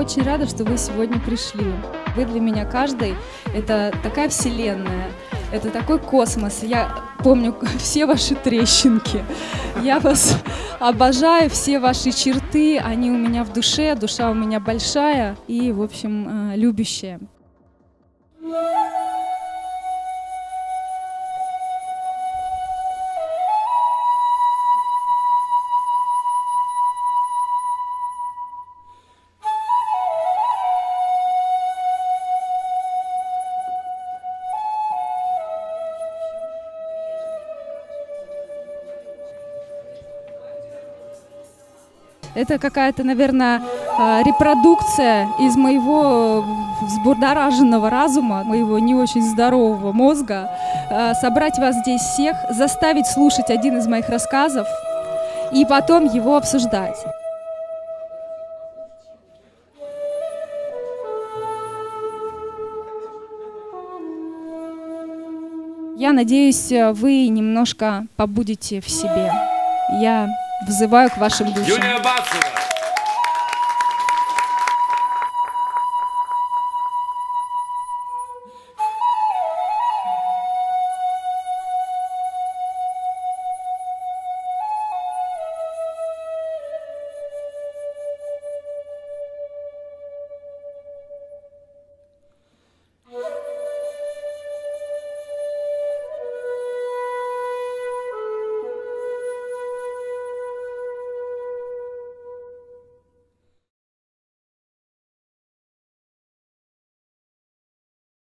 очень рада, что вы сегодня пришли. Вы для меня каждый — это такая вселенная, это такой космос. Я помню все ваши трещинки. Я вас обожаю, все ваши черты, они у меня в душе, душа у меня большая и, в общем, любящая. Это какая-то, наверное, репродукция из моего взбудораженного разума, моего не очень здорового мозга. Собрать вас здесь всех, заставить слушать один из моих рассказов и потом его обсуждать. Я надеюсь, вы немножко побудете в себе. Я взываю к вашим душам. Юлия Бацева.